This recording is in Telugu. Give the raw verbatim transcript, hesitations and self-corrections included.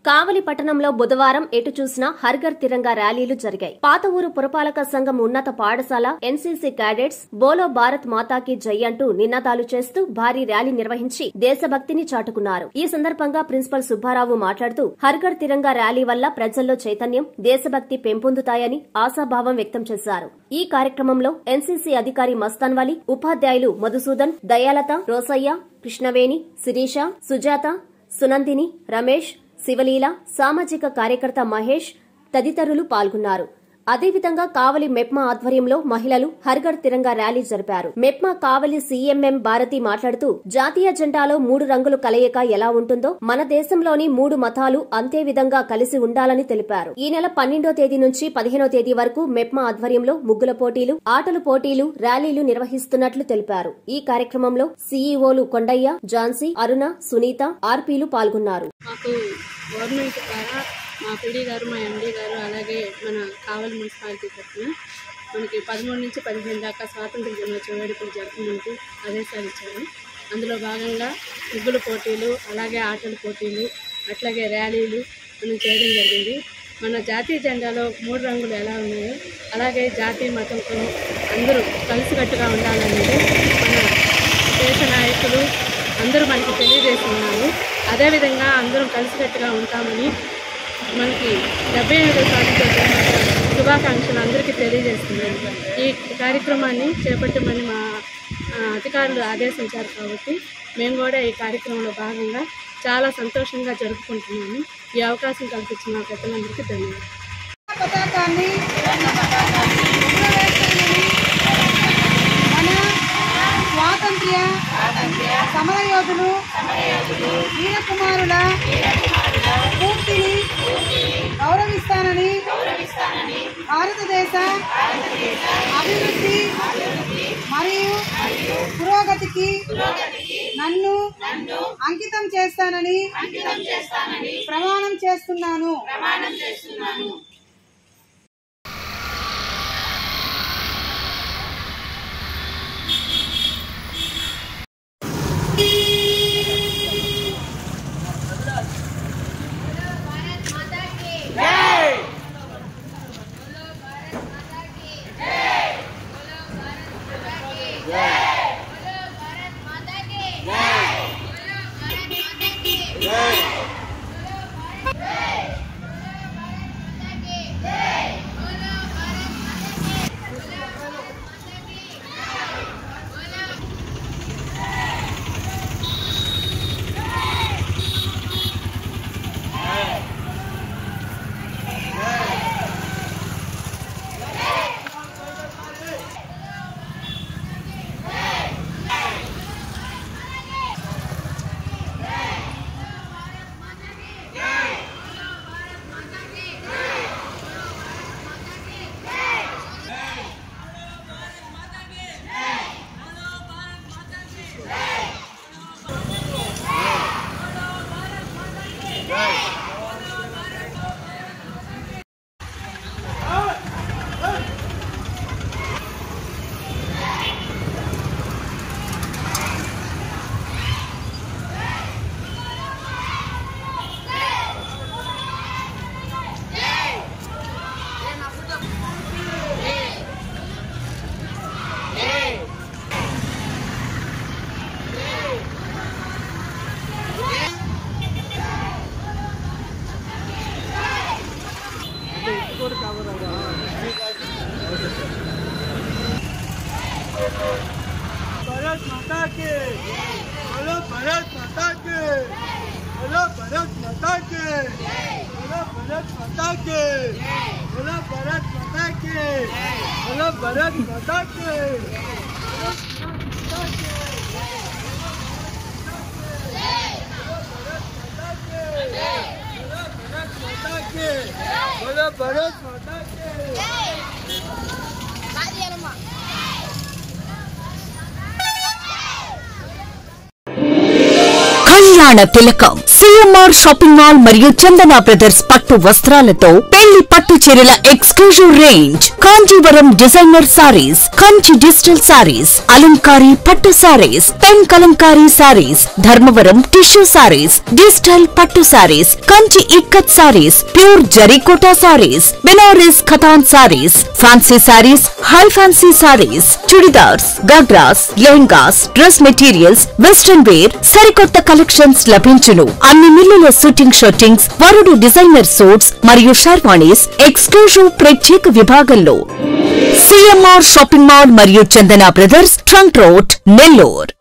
కావలి పట్టణంలో బుధవారం ఎటు చూసినా హర్ ఘర్ తిరంగా ర్యాలీలు జరిగాయి. పాత ఊరు పురపాలక సంఘం ఉన్నత పాఠశాల ఎన్సీసీ క్యాడెట్స్ బోలో భారత్ మాతాకి జై అంటూ నినాదాలు చేస్తూ భారీ ర్యాలీ నిర్వహించి దేశభక్తిని చాటుకున్నారు. ఈ సందర్భంగా ప్రిన్సిపల్ సుబ్బారావు మాట్లాడుతూ హర్ ఘర్ తిరంగా ర్యాలీ వల్ల ప్రజల్లో చైతన్యం, దేశభక్తి పెంపొందుతాయని ఆశాభావం వ్యక్తం చేశారు. ఈ కార్యక్రమంలో ఎన్సీసీ అధికారి మస్తాన్ వలి, ఉపాధ్యాయులు మధుసూదన్, దయాలత, రోసయ్య, కృష్ణవేణి, శిరీష, సుజాత, సునందిని, రమేష్, శివలీల, సామాజిక కార్యకర్త మహేష్ తదితరులు పాల్గొన్నారు. అదేవిధంగా కావలి మెప్మా ఆధ్వర్యంలో మహిళలు హర్ ఘర్ తిరంగా ర్యాలీ జరిపారు. మెప్మా కావలి సీఎంఎం భారతి మాట్లాడుతూ జాతీయ జెండాలో మూడు రంగులు కలయిక ఎలా ఉంటుందో మన దేశంలోని మూడు మతాలు అంతే విధంగా కలిసి ఉండాలని తెలిపారు. ఈ నెల పన్నెండో తేదీ నుంచి పదిహేనో తేదీ వరకు మెప్మా ఆధ్వర్యంలో ముగ్గుల పోటీలు, ఆటల పోటీలు, ర్యాలీలు నిర్వహిస్తున్నట్లు తెలిపారు. ఈ కార్యక్రమంలో సీఈఓలు కొండయ్య, ఝాన్సీ, అరుణ, సునీత, ఆర్పీలు పాల్గొన్నారు. గవర్నమెంట్ ద్వారా మా పీడీ గారు, మా ఎండీ గారు, అలాగే మన కావలి మున్సిపాలిటీ తరఫున మనకి పదమూడు నుంచి పదిహేను దాకా స్వాతంత్ర దినోత్సవ వేడుకలు జరుపుకుంటూ ఆదేశాలు ఇచ్చారు. అందులో భాగంగా ముగ్గుల పోటీలు, అలాగే ఆటల పోటీలు, అట్లాగే ర్యాలీలు మనం చేయడం జరిగింది. మన జాతీయ జెండాలో మూడు రంగులు ఎలా ఉన్నాయో అలాగే జాతీయ మతంతో అందరూ కలిసికట్టుగా ఉండాలనేది మన దేశ నాయకులు అందరూ మనకి తెలియజేస్తున్నారు. అదేవిధంగా అందరం కలిసికట్టుగా ఉంటామని మనకి డెబ్బై ఎనిమిదో స్వాతంత్ర శుభాకాంక్షలు అందరికీ తెలియజేస్తున్నారు. ఈ కార్యక్రమాన్ని చేపట్టమని మా అధికారులు ఆదేశించారు కాబట్టి మేము కూడా ఈ కార్యక్రమంలో భాగంగా చాలా సంతోషంగా జరుపుకుంటున్నాము. ఈ అవకాశం కల్పించిన పెద్దలందరికీ ధన్యవాదాలు. స్వాతంత్ర్య సమరయోధులు వీరకుమారుల పూర్తిని గౌరవిస్తానని భారతదేశ అభివృద్ధి మరియు పురోగతికి నన్ను అంకితం చేస్తానని ప్రమాణం చేస్తున్నాను. भारत माता के बोलो, भारत माता के बोलो, भारत माता के बोलो, भारत माता के बोलो, भारत माता के बोलो, भारत माता के बोलो, भारत माता के కళ్యాణ తిలకం సిఎంఆర్ షాపింగ్ మాల్ మరియు చందన బ్రదర్స్ పట్టు వస్త్రాలతో పెళ్లి పట్టు చీరల exclusive range, Kanjeevaram designer sarees, Kanchi digital sarees, అలంకారీ పట్టు sarees, pen Kalamkari sarees, Dharmavaram tissue sarees, digital పట్టు సారీస్, కంచి ఇక్కత్ సారీస్, ప్యూర్ జరీకోటా sarees, Banaras Katan sarees, fancy sarees, high fancy sarees, churidars, ghagras, lehengas, dress materials, western wear సరికొత్త కలెక్షన్స్ లభించును. అన్ని మిల్లుల షూటింగ్ షూటింగ్స్, వరుడు డిజైనర్ సూట్స్ మరియు షర్వాణీస్ ఎక్స్క్లూజివ్ ప్రత్యేక విభాగంలో. సిఎంఆర్ షాపింగ్ మాల్ మరియు Chandana brothers, trunk road, Nellore.